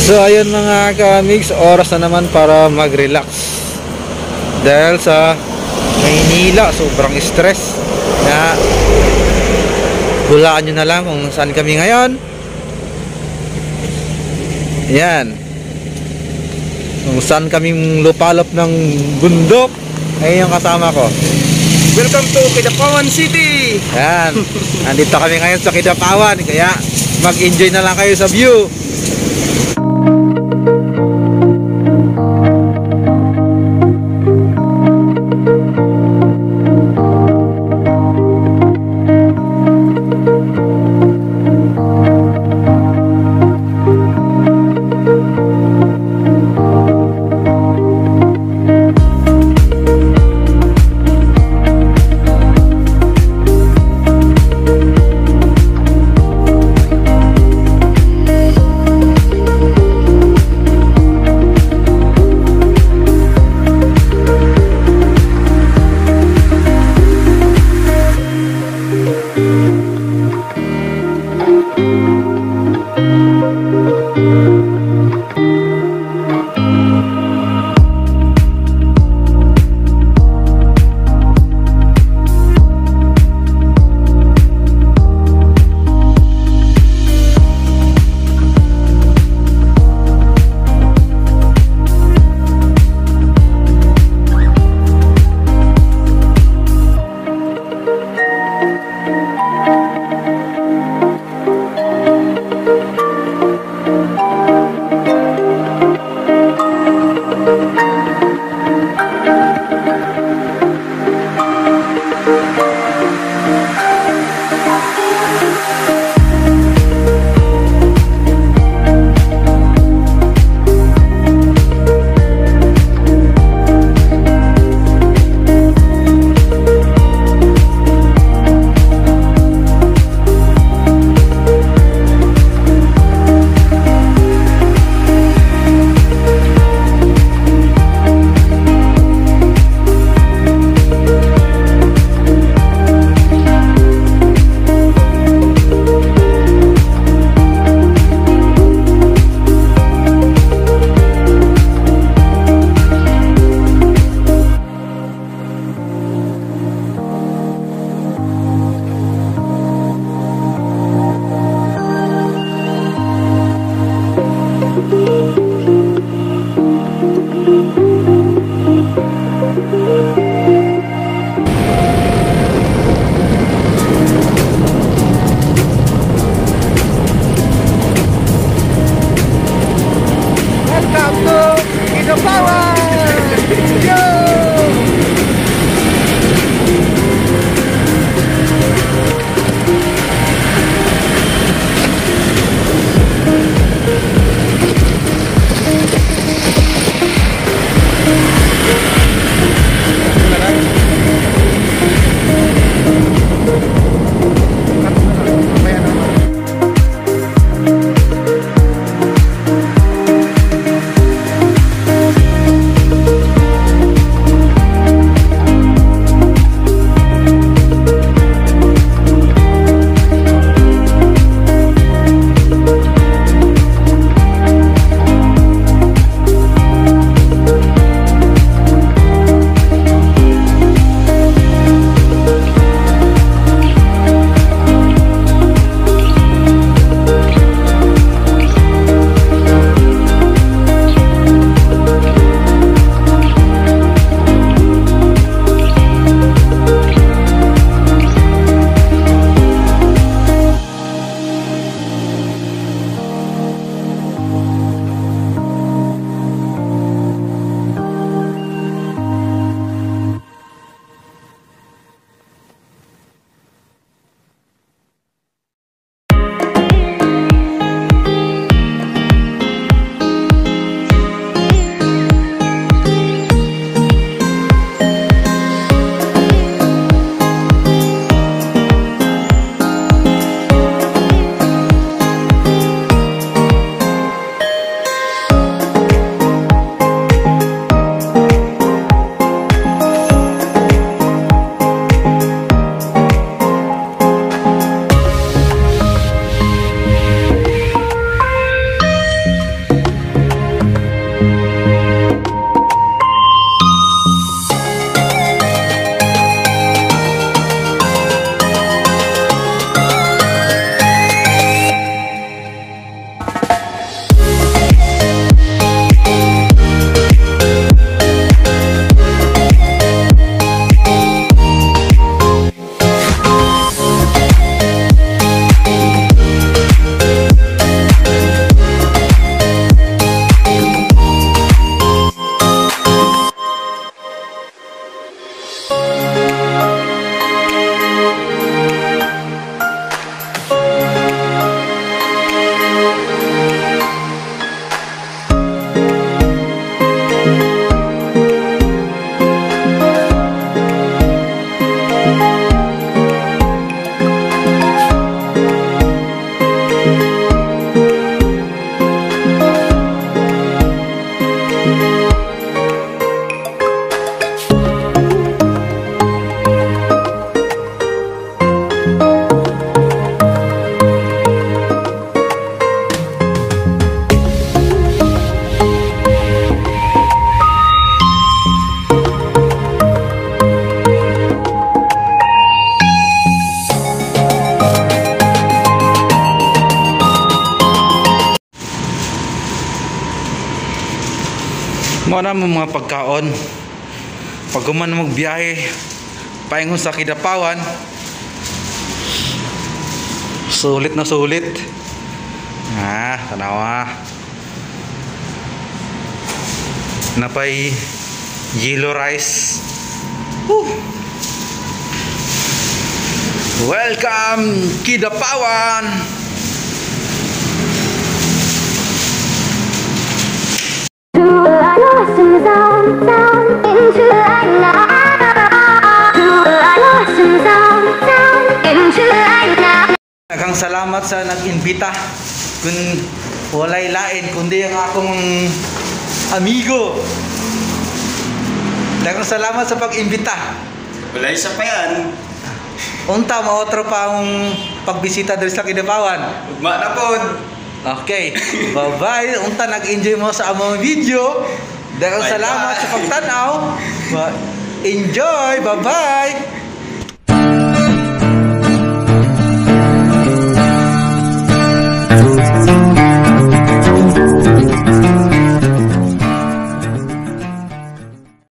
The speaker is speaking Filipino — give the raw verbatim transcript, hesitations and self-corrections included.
So ayun mga ka-mix, oras na naman para mag-relax. Dahil sa Maynila, sobrang stress. Na hulaan nyo na lang kung saan kami ngayon. Yan. Kung saan kaming lupalop ng bundok, ayun yung kasama ko. Welcome to Kidapawan City! Yan. Nandito kami ngayon sa Kidapawan. Kaya mag-enjoy na lang kayo sa view. Mao na mo mga pagkaon. Pag human magbiyahe paingon sa Kidapawan. Sulit na sulit. Ah, tanawa. Napay yellow rice. Woo. Welcome Kidapawan. Daghang salamat sa nag-imbita. Kung walay lain kundi ang akong amigo. Daghang salamat sa pag-imbita. Wala isa pa yan. Unta maotro pa ang pagbisita diri sa Kidapawan. Ugma na pod. Okay. Bye-bye. Unta nag-enjoy mo sa among video. Daghang Bye-bye. salamat sa pagtanaw. Enjoy. Bye-bye.